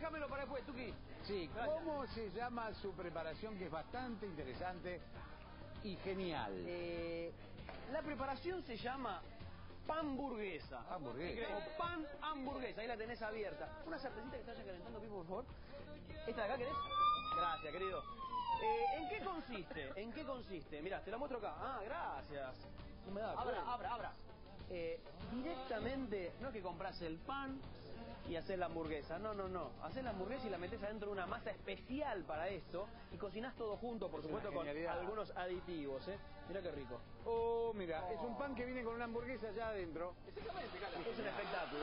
déjamelo para después, Tuki. Sí, Gracias. ¿cómo se llama su preparación, que es bastante interesante y genial? La preparación se llama panburguesa. Hamburguesa. O pan hamburguesa, ahí la tenés abierta. Una cervecita que se vaya calentando, Pipo, por favor. ¿Esta de acá querés? Gracias, querido. ¿En qué consiste? ¿En qué consiste? Mirá, te la muestro acá. Ah, gracias. No me da. Abra. Directamente, no es que compras el pan y haces la hamburguesa. No. Haces la hamburguesa y la metes adentro de una masa especial para esto y cocinás todo junto, por supuesto, con algunos aditivos, Mira qué rico. Oh, mira, es un pan que viene con una hamburguesa allá adentro. Exactamente, Cala. Es un espectáculo,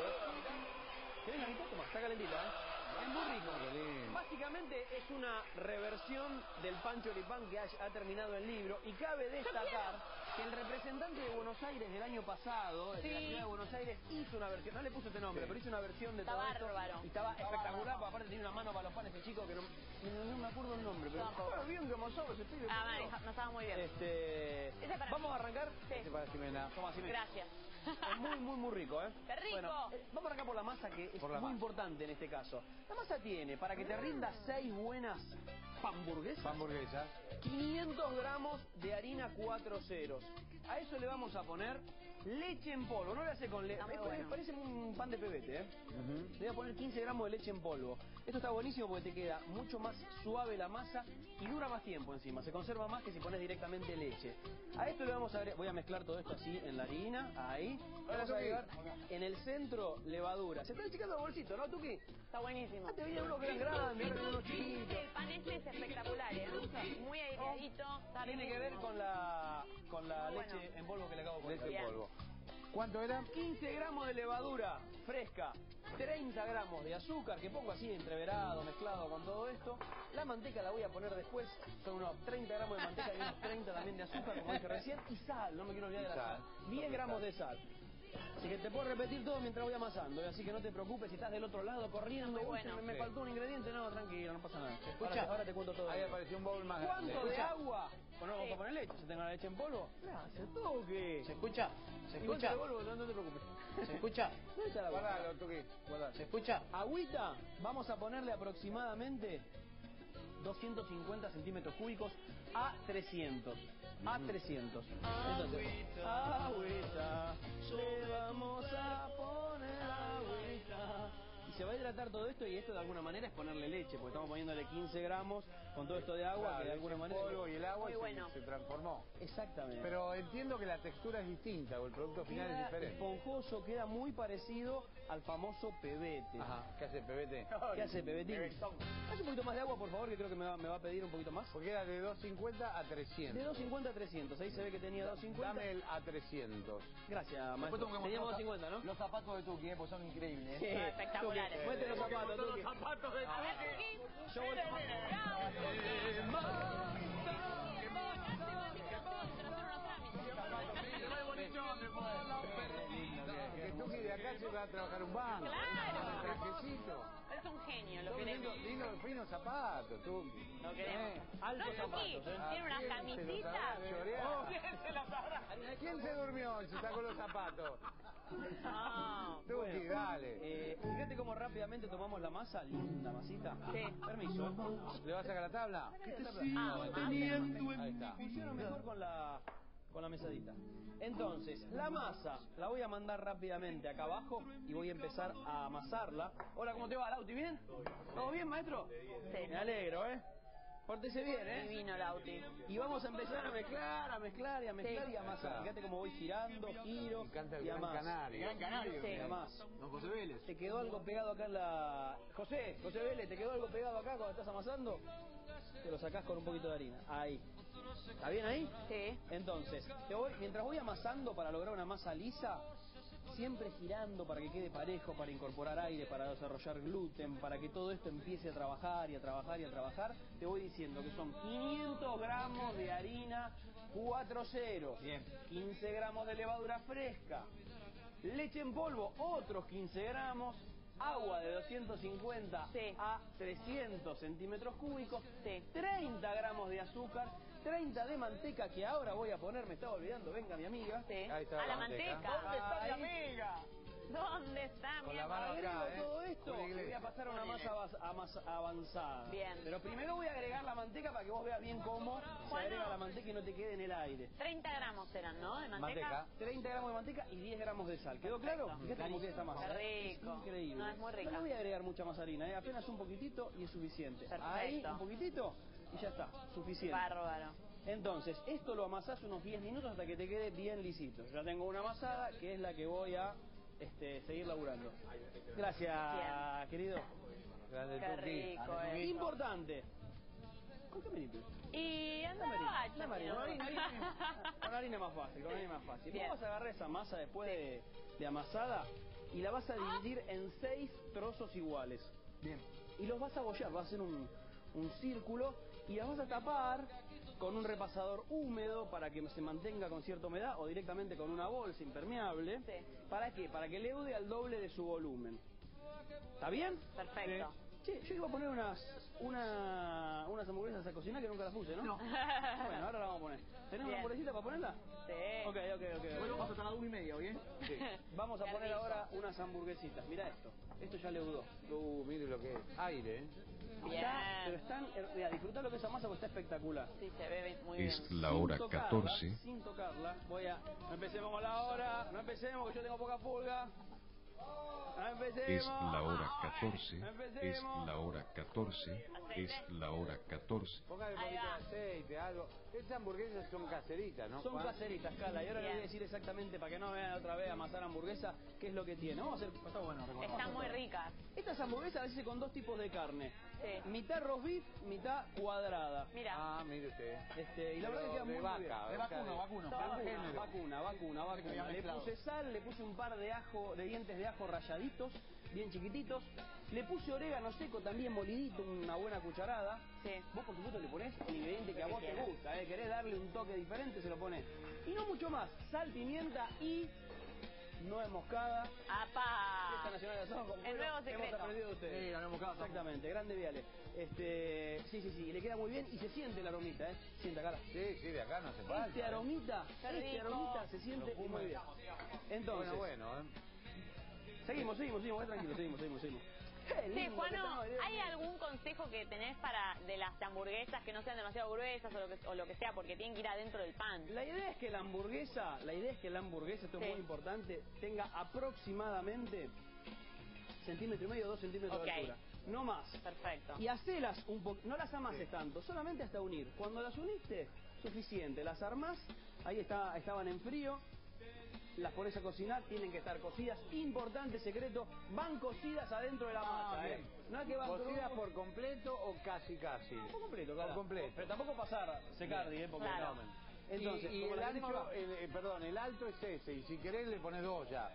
¿Querés la mitad? Toma, está calentita, Es muy rico. Básicamente es una reversión del pan choripán que ha terminado el libro, y cabe destacar que el representante de Buenos Aires del año pasado, de la ciudad de Buenos Aires, hizo una versión, no le puso este nombre, pero hizo una versión de todo esto. Y estaba espectacular, porque aparte tenía una mano para los panes, el chico que no me acuerdo el nombre, pero estaba bien que amasaba ese pibe. No estaba muy bien. ¿Vamos a arrancar? Sí. Para Jimena. Toma, Jimena. Gracias. Es muy rico, ¡Qué rico! Bueno, vamos a arrancar por la masa, que es muy importante en este caso. La masa tiene, para que te rinda 6 buenas Hamburguesas. 500 gramos de harina 4 ceros. A eso le vamos a poner leche en polvo. No le hace con leche. Parece un pan de pebete, Le voy a poner 15 gramos de leche en polvo. Esto está buenísimo porque te queda mucho más suave la masa y dura más tiempo encima. Se conserva más que si pones directamente leche. A esto le vamos a agregar, voy a mezclar todo esto así en la harina, ahí. Vamos a agregar en el centro levadura. Se está achicando el bolsito, ¿no, Tuki? Está buenísimo. Te viene uno que es grande, ahora viene uno chiquito. El pan este es espectacular, Muy aireadito. Tiene que ver con la leche en polvo que le acabo de poner. Leche en polvo. ¿Cuánto era? 15 gramos de levadura fresca, 30 gramos de azúcar, que pongo así entreverado, mezclado con todo esto. La manteca la voy a poner después, son unos 30 gramos de manteca y unos 30 también de azúcar, como dije recién, y sal, no me quiero olvidar de la sal. 10 gramos de sal. Así que te puedo repetir todo mientras voy amasando, así que no te preocupes si estás del otro lado corriendo. Bueno. Me faltó un ingrediente, no, tranquilo, no pasa nada. Escucha, ahora te cuento todo. Ahí apareció un bowl más grande. ¿Cuánto de agua? Bueno, vamos a poner leche. ¿Se tengo la leche en polvo? Gracias, Toque. ¿Se escucha? ¿Se escucha? No te preocupes. ¿Se escucha? ¿Dónde está la agua? Guardalo, Tuki. ¿Se escucha? Agüita, vamos a ponerle aproximadamente 250 centímetros cúbicos a 300. A 300. Agüita, le vamos a poner agüita. Y se va a hidratar todo esto, y esto de alguna manera es ponerle leche, porque estamos poniéndole 15 gramos con todo esto de agua, Claro, que de alguna manera... el polvo y el agua Muy se transformó. Exactamente. Pero entiendo que la textura es distinta, o el producto final es diferente. Esponjoso, queda muy parecido al famoso pebete. Ajá, ¿qué hace el pebete? ¿Qué hace Pebetín? Haz un poquito más de agua, por favor, que creo que me va a pedir un poquito más. Porque era de 250 a 300. De 250 a 300, ahí se ve que tenía 250. Dame el a 300. Gracias, maestro. Teníamos 250, ¿no? Los zapatos de Tuki, pues son increíbles. Sí, espectaculares. Muéstrate los zapatos, Tuki. Los zapatos de A ver, Tuki. Yo voy Que Tuki de acá se va a trabajar un banco. Claro. Trajecito. Es un genio, lo Son queremos. lindos, finos zapatos, Tuki. Lo queremos. Altos Tuki, zapatos, tiene unas camisitas. ¿Quién se durmió y se sacó los zapatos? No. Tuki, dale. Fíjate cómo rápidamente tomamos la masa, linda masita. Sí. Permiso. ¿Le vas a sacar la tabla? Ahí está. Funciona mejor con la mesadita. Entonces, la masa la voy a mandar rápidamente acá abajo y voy a empezar a amasarla. Hola, ¿cómo te va, Lauti? ¿Bien? ¿Todo bien, maestro? Sí. Me alegro, Pórtese bien, Divino, Lauti. Y vamos a empezar a mezclar y a amasar. Fíjate cómo voy girando, giro Me encanta el y Gran amaso. Canario. Gran Canario. Sí. Y amaso. Don José Vélez. ¿Te quedó algo pegado acá en la... José Vélez, ¿te quedó algo pegado acá cuando estás amasando? Te lo sacás con un poquito de harina. Ahí. ¿Está bien ahí? Sí. Entonces, mientras voy amasando para lograr una masa lisa, siempre girando para que quede parejo, para incorporar aire, para desarrollar gluten, para que todo esto empiece a trabajar y a trabajar y a trabajar, te voy diciendo que son 500 gramos de harina 4 ceros, 15 gramos de levadura fresca, leche en polvo, otros 15 gramos, agua de 250 a 300 centímetros cúbicos, 30 gramos de azúcar, 30 de manteca, que ahora voy a poner, me estaba olvidando, venga mi amiga. Ahí está A la manteca. ¿Dónde está mi amiga? ¿Dónde está mi Con la amor? mano acá, Agrego todo esto, Con la voy iglesia. a pasar a una masa avanzada. Bien. Pero primero voy a agregar la manteca para que vos veas bien cómo se Bueno. agrega la manteca y no te quede en el aire. 30 gramos eran, ¿no? De manteca. Manteca. 30 gramos de manteca y 10 gramos de sal. ¿Quedó claro? Perfecto. Fíjate cómo queda esta masa. Qué rico. Es increíble. No, es muy rica. No le voy a agregar mucha más harina, apenas un poquitito y es suficiente. Perfecto. Ahí, un poquitito y ya está, suficiente. Bárbaro. Entonces, esto lo amasás unos 10 minutos hasta que te quede bien lisito. Ya tengo una amasada que es la que voy a seguir laburando. Gracias, Bien. querido. Grande Qué Tuki. rico eso. Importante. ¿Con qué me Y anda La la marina, bacha, la marina. si no. Con harina es más fácil, con harina es más fácil. Bien. Vos vas a agarrar esa masa después de amasada y la vas a dividir en 6 trozos iguales. Bien. Y los vas a bollar, vas a hacer un círculo y las vas a tapar con un repasador húmedo para que se mantenga con cierta humedad o directamente con una bolsa impermeable. Sí. ¿Para qué? Para que leude al doble de su volumen. ¿Está bien? Perfecto. Che, yo iba a poner unas hamburguesas a cocinar que nunca las puse, ¿no? No. Bueno, ahora las vamos a poner. ¿Tenés Bien. una hamburguesita para ponerla? Sí. Ok. Bueno, vamos a estar a la 1:30 hoy, ¿eh? Sí. Vamos a Qué poner rico. ahora unas hamburguesitas. Mira esto. Esto ya leudó. Mire lo que es. Aire, ¿eh? Bien. Pero están... Mira, disfrutá lo que es esa masa porque está espectacular. Sí, se ve muy bien. Es la hora 14. Sin tocarla, voy a... No empecemos con la hora, no empecemos que yo tengo poca pulga. No empecemos. Es la hora 14. No Es empecemos. la hora 14. Es la hora 14. Póngale un Ahí poquito de va. aceite, algo. Estas hamburguesas son caseritas, ¿no? Son Juan? caseritas, Cala, y ahora les voy a Bien. decir exactamente, para que no vean otra vez amasar hamburguesa, qué es lo que tiene. Vamos a hacer... Está bueno, recordar. Están muy ricas. Estas hamburguesas las hice con 2 tipos de carne. Sí. Mitad roast beef, mitad cuadrada. Mira. Ah, mire usted. Y la verdad que queda de muy vaca, bien. De vacuno. Vacuna. había Le mezclado. puse sal, le puse un par de dientes de ajo ralladitos, bien chiquititos. Le puse orégano seco también molidito, una buena cucharada. Sí. Vos por supuesto le ponés el ingrediente que a Lo que vos te quieras. gusta, querés darle un toque diferente, se lo ponés. Y no mucho más, sal, pimienta y nuez moscada. Fiesta ¡Apa! Nacional de Asado con El Pueblo, nuevo hemos secreto. aprendido de ustedes. Sí, la nuez moscada también. Exactamente, grande Viale. Sí, le queda muy bien y se siente el aromita, Sienta, cara. Sí, de acá no hace falta. Este aromita Qué rico. se siente Lo fume. muy bien. Entonces, Bueno, seguimos, tranquilo, seguimos. Qué Sí, lindo que Juano, está, ¿hay algún consejo que tenés para de las hamburguesas que no sean demasiado gruesas o lo que sea, porque tienen que ir adentro del pan? La idea es que la hamburguesa, esto Sí. es muy importante, tenga aproximadamente 1,5 centímetros, 2 centímetros Ok. de altura. No más. Perfecto. Y hacelas un poco, no las amases tanto, solamente hasta unir. Cuando las uniste, suficiente. Las armás, ahí estaban en frío, las pones a cocinar, tienen que estar cocidas. Importante secreto, van cocidas adentro de la masa, bien. No es que van ¿cocidas crudas por completo o casi? por completo, cara. Por completo. Pero tampoco pasar secardi, porque Claro. no. Entonces, y como el las ancho, querés el alto es ese, y si querés le pones 2 ya.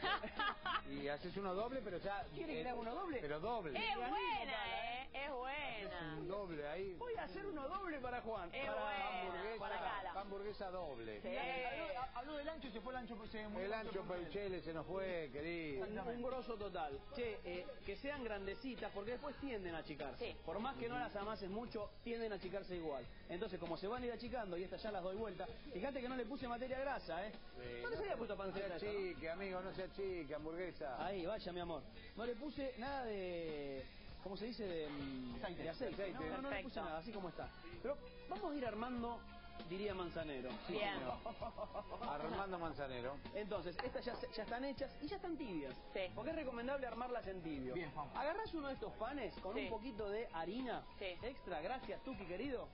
Y haces uno doble, pero ya... ¿Quiere que le haga uno doble? Pero doble. Es Organismo, buena, cara, ¿eh? Es buena. Un doble ahí. Voy a hacer uno doble para Juan. Es para buena. Para Cala. Hamburguesa doble. Sí. Habló del ancho y se fue el ancho. El ancho Peuchele se nos fue, querido. Un grosso total. Che, que sean grandecitas porque después tienden a achicarse. Sí. Por más que no las amases mucho, tienden a achicarse igual. Entonces, como se van a ir achicando y estas ya las doy vuelta, fíjate que no le puse materia grasa, no les había puesto No panceta. sea esa, ¿no? chique, amigo, no sea chique, hamburguesa. Ahí, vaya, mi amor. No le puse nada de... ¿Cómo se dice? De aceite. No le puse Perfecto. nada, así como está. Pero vamos a ir armando, diría Manzanero. Sí, Bien. señor. Armando Manzanero. Entonces, estas ya están hechas y ya están tibias. Sí. Porque es recomendable armarlas en tibio. Bien, Juan. Agarrás uno de estos panes con Sí. un poquito de harina Sí. extra, gracias, Tuki querido.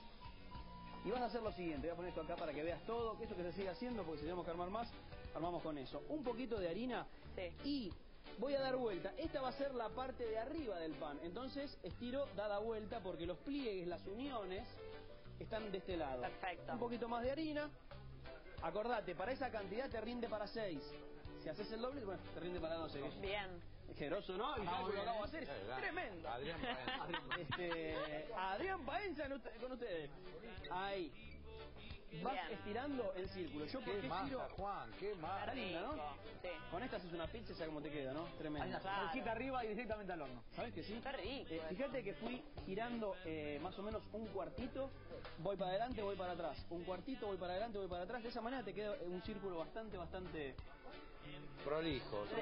Y vas a hacer lo siguiente, voy a poner esto acá para que veas todo, que esto que se sigue haciendo, porque si tenemos que armar más, armamos con eso. Un poquito de harina Sí. y voy a dar vuelta. Esta va a ser la parte de arriba del pan. Entonces estiro dada vuelta porque los pliegues, las uniones, están de este lado. Perfecto. Un poquito más de harina. Acordate, para esa cantidad te rinde para 6. Si haces el doble, bueno, te rinde para 12. Bien. Es generoso, ¿no? Y Vamos lo que bien, acabo de hacer es tremendo. Adrián Paenza. Adrián Paenza con ustedes. Ahí. Vas Bien. estirando en círculo. Yo Qué porque masa, tiro... Juan, qué Está masa. linda, ¿no? Sí. Con esta haces una pizza y ya como te queda, ¿no? Hay Tremendo. una Claro. salsita arriba y directamente al horno. ¿Sabes que sí? Está rico. Fíjate que fui girando más o menos un cuartito, voy para adelante, voy para atrás. Un cuartito, voy para adelante, voy para atrás. De esa manera te queda un círculo bastante Prolijo.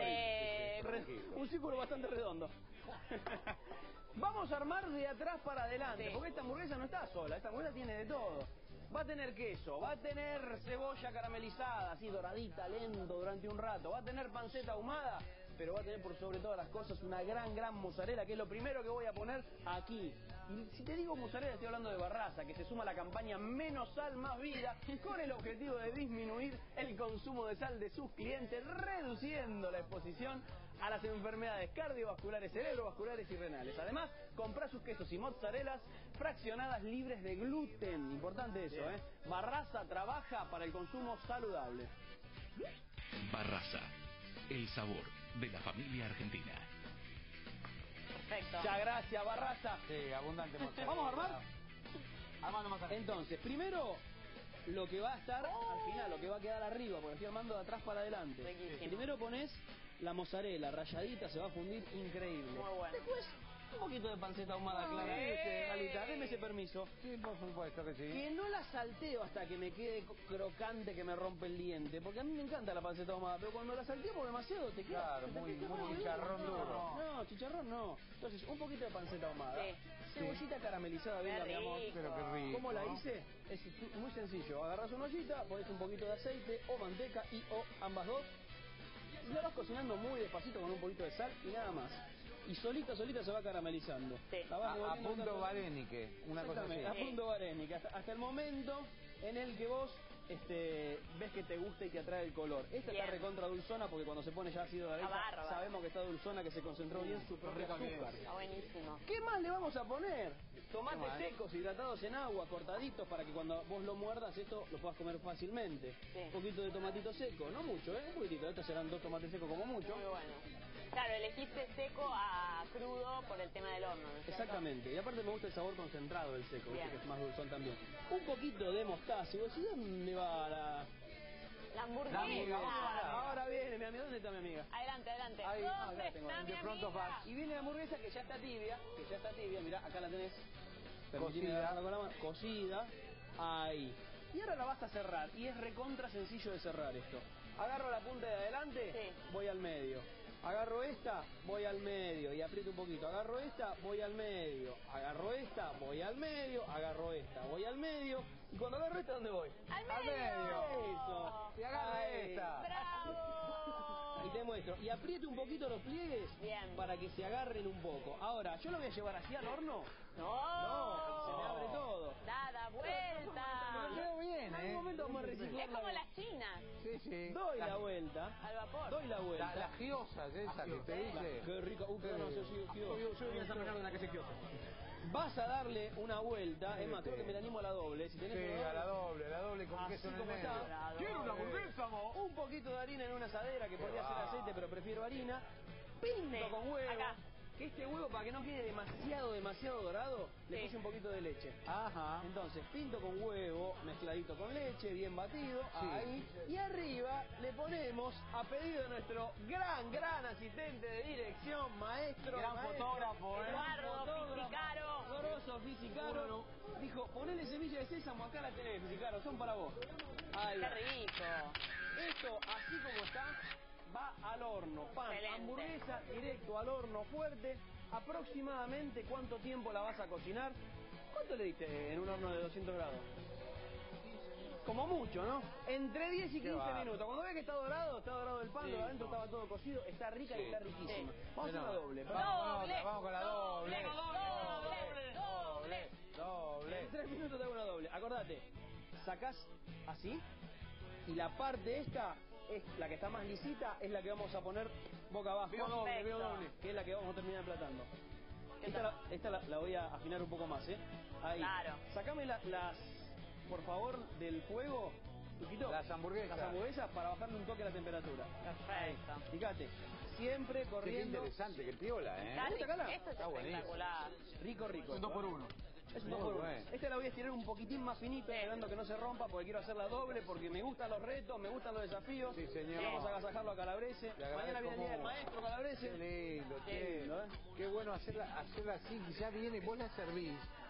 Un círculo bastante redondo. Vamos a armar de atrás para adelante, Sí. porque esta hamburguesa no está sola, esta hamburguesa tiene de todo. Va a tener queso, va a tener cebolla caramelizada, así doradita, lento durante un rato, va a tener panceta ahumada, pero va a tener por sobre todas las cosas una gran mozzarella, que es lo primero que voy a poner aquí. Y si te digo mozzarella, estoy hablando de Barraza, que se suma a la campaña Menos Sal, Más Vida, con el objetivo de disminuir el consumo de sal de sus clientes, reduciendo la exposición a las enfermedades cardiovasculares, cerebrovasculares y renales. Además, compra sus quesos y mozzarellas fraccionadas libres de gluten. Importante eso, ¿eh? Barraza trabaja para el consumo saludable. Barraza, el sabor de la familia argentina. Perfecto. Muchas gracias, Barraza. Sí, abundante mozzarella. ¿Vamos a armar? Armando Mazarella. Entonces, primero, lo que va a estar al final, lo que va a quedar arriba, porque estoy armando de atrás para adelante. Riquísimo. Primero pones la mozzarella ralladita, se va a fundir increíble. Muy bueno. Después, un poquito de panceta ahumada, Sí. claramente. Alita, deme ese permiso. Sí, por supuesto que sí. Que no la salteo hasta que me quede crocante, que me rompe el diente. Porque a mí me encanta la panceta ahumada, pero cuando la salteo por demasiado te queda... Claro, te muy queda chicharrón duro. duro. No, chicharrón no. Entonces, un poquito de panceta ahumada. Sí. Cebollita caramelizada, venga, mi amor. rico. Pero qué rico. ¿Cómo la hice? Es muy sencillo. Agarras una ollita, pones un poquito de aceite o manteca y o ambas dos. Y la vas cocinando muy despacito con un poquito de sal y nada más. Y solita se va caramelizando. Sí. La vas A revolviendo punto tanto- Varenique, una cosa así. Exactamente, a punto Varenique, hasta el momento en el que vos ves que te gusta y te atrae el color. Esta Bien. está recontra dulzona porque cuando se pone ya ácido de Está bárbaro. sabemos que está dulzona, que se concentró bien su propio azúcar. Está buenísimo. ¿Qué más le vamos a poner? ¿Qué Tomates más? secos, hidratados en agua, cortaditos para que cuando vos lo muerdas esto lo puedas comer fácilmente. Sí. Un poquito de tomatito seco, no mucho, un poquitito. Estos serán 2 tomates secos como mucho. Muy bueno. Claro, elegiste seco a crudo por el tema del horno, ¿no es cierto? Exactamente, y aparte me gusta el sabor concentrado del seco, Bien. ¿viste? Que es más dulzón también. Un poquito de mostaza, y vos decís, ¿dónde va la...? La hamburguesa. Ahora viene mi amiga, ¿dónde está mi amiga? Adelante. Ahí, ¿Dónde acá tengo, está mi de pronto amiga? va. Y viene la hamburguesa que ya está tibia, mirá, acá la tenés. Permitime Cocida. agarrarla con la mano. Cocida, ahí. Y ahora la vas a cerrar, y es recontra sencillo de cerrar esto. Agarro la punta de adelante, Sí. voy al medio. Agarro esta, voy al medio y aprieto un poquito. Agarro esta, voy al medio. Agarro esta, voy al medio. Agarro esta, voy al medio. Y cuando agarro esta, ¿dónde voy? ¡Al Al medio. Eso. Y agarra Ahí. esta. ¡Bravo! Y te muestro. Y aprieto un poquito los pliegues Bien. para que se agarren un poco. Ahora, ¿yo lo voy a llevar así al horno? No. Se me abre todo. Dada Me vuelta. quedó bien, En algún momento vamos a reciclar. Es como las chinas, Sí, sí. Doy la vuelta. al vapor. Doy la vuelta. Las giosas esas que te dice. Qué rica. Pero no sé si Yo voy a San Bernardo en la que se quiosa. Vas a darle una vuelta. Es más, creo que me la animo a la doble. Si tenés Sí, una a la doble con Así queso en el como medio. está. ¡Quiero una hamburguesa, mo! Un poquito de harina en una asadera, que podría ser va. aceite, pero prefiero harina. Pinto Sí, con huevo. acá. Que este huevo, para que no quede demasiado dorado, le Sí. puse un poquito de leche. Ajá. Entonces, pinto con huevo, mezcladito con leche, bien batido, Sí. ahí. Y arriba le ponemos, a pedido de nuestro gran asistente de dirección, maestro. Fotógrafo, Eduardo Fisicaro. Grosso, Fisicaro. Dijo, ponele semilla de sésamo, acá la tenés, Fisicaro, son para vos. Ahí Qué va. rico. Esto, así como está, va al horno. Pan, Excelente. hamburguesa, directo al horno fuerte. Aproximadamente, ¿cuánto tiempo la vas a cocinar? ¿Cuánto le diste en un horno de 200 grados? Como mucho, ¿no? Entre 10 y 15 va. minutos. Cuando ves que está dorado el pan, Sí. lo de adentro estaba todo cocido, está rica y Sí. está riquísima. Sí. Vamos a hacer una doble. Vamos con la doble. Doble. Doble. En 3 minutos te hago una doble. Acordate, sacás así y la parte esta es la que está más lisita, es la que vamos a poner boca abajo. Veo doble. Que es la que vamos a terminar emplatando. ¿Qué Esta, tal? esta la voy a afinar un poco más, ¿eh? Ahí. Claro. Sacame las, por favor, del fuego. Luquito, Las hamburguesas. Las hamburguesas para bajarle un toque a la temperatura. Perfecto. Fíjate, siempre Qué corriendo. interesante, qué piola, Está ¿eh? gusta, Cala? Esto es Está buenísimo. espectacular. Rico. Un 2 por 1. Es un Muy 2 por 1. bueno. Esta la voy a estirar un poquitín más finito, esperando que no se rompa, porque quiero hacerla doble, porque me gustan los retos, me gustan los desafíos. Sí, señor. Vamos a agasajarlo a Calabrese. Le agradezco Mañana viene el día del mucho. maestro Calabrese. Qué lindo, Qué che. lindo, ¿eh? Qué bueno hacerla así, que ya viene, vos la servís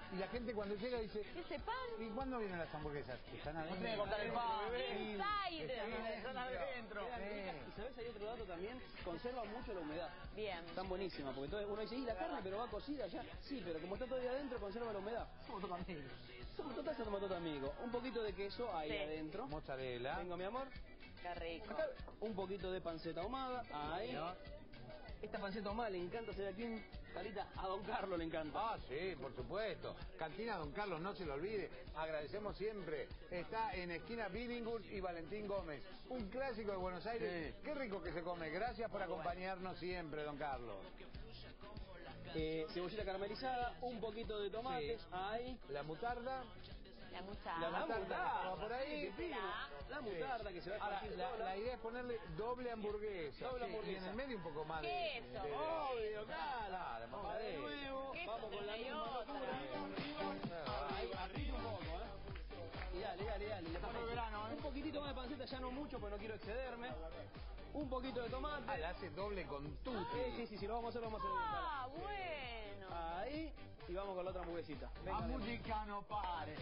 Y la gente cuando llega dice, ¿Ese pan? ¿y cuándo vienen las hamburguesas? Están adentro. Tiene que cortar el pan. Inside. Están adentro. Y sabes, hay otro dato también, conserva mucho la humedad. Bien. Están buenísimas, porque todo, uno dice, y la carne, pero va cocida ya. Sí, pero como está todavía adentro, conserva la humedad. Somos todos amigos. Somos total amigo. Un poquito de queso ahí Sí. adentro. Mozzarella. Vengo, mi amor. Qué rico. Acá, un poquito de panceta ahumada. Ahí. ¿No? Esta panceta ahumada le encanta hacer aquí en Carita. A Don Carlos le encanta. Ah, sí, por supuesto. Cantina Don Carlos, no se lo olvide. Agradecemos siempre. Está en esquina Billinghurst y Valentín Gómez. Un clásico de Buenos Aires. Sí. Qué rico que se come. Gracias por acompañarnos siempre, Don Carlos. Cebollita caramelizada, un poquito de tomates. Sí. Ahí. La mutarda. La mucha. La mutarda, por ahí. sí, fino. La mutarda que se va a Ahora, partir la sola. idea es ponerle doble hamburguesa. Doble Sí, hamburguesa. Y en el medio un poco más Queso. Obvio, claro. Claro, Vamos de mozzarella. nuevo, Queso, vamos con la hay misma otra. locura. Ahí, aprieta un poco, Y dale. Le ponemos verano, un poquitito más de panceta, ya no mucho, porque no quiero excederme. Un poquito de tomate. Ah, la hace doble con tutti. Sí, lo vamos a hacer, Ah, bueno. Ahí, y vamos con la otra hamburguesita. La música no pare.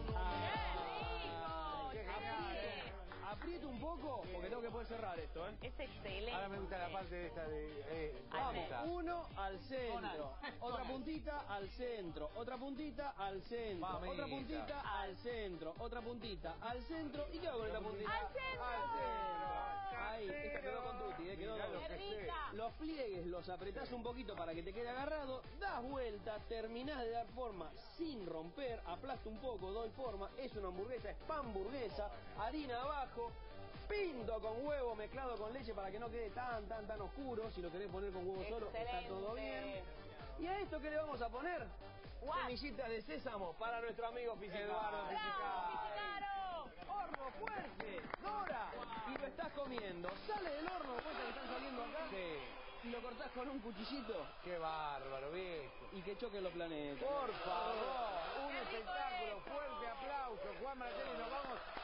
¡Qué rico! Aprieto un poco, porque tengo que poder cerrar esto, Es excelente. Ahora me gusta la parte de esta de... Vamos. vamos. Uno al centro, Donald. otra Donald. puntita al centro, otra puntita al centro, Mamita. otra puntita al centro, otra puntita al centro. ¿Y qué hago con esta puntita? ¡Al centro! Al centro. Ahí, esta quedó con tutti, quedó Mirá con lo ¡Qué que sé. rica! Los pliegues los apretás un poquito para que te quede agarrado, das vuelta, terminás de dar forma sin romper, aplasto un poco, doy forma, es una hamburguesa, es hamburguesa, harina abajo, pinto con huevo mezclado con leche para que no quede tan oscuro, si lo querés poner con huevo solo está todo bien. ¿Y a esto qué le vamos a poner? Guau. Semillita de sésamo para nuestro amigo Fisicaro. Eduardo ¡Bravo, Fisicaro! Horno fuerte, Dora, y lo estás comiendo. Sale del horno, después que están saliendo acá, Sí. y lo cortás con un cuchillito Qué bárbaro, viejo. y que choquen los planetas. Por favor, un ¡Qué rico espectáculo. esto! Fuerte aplauso. Juan Martelli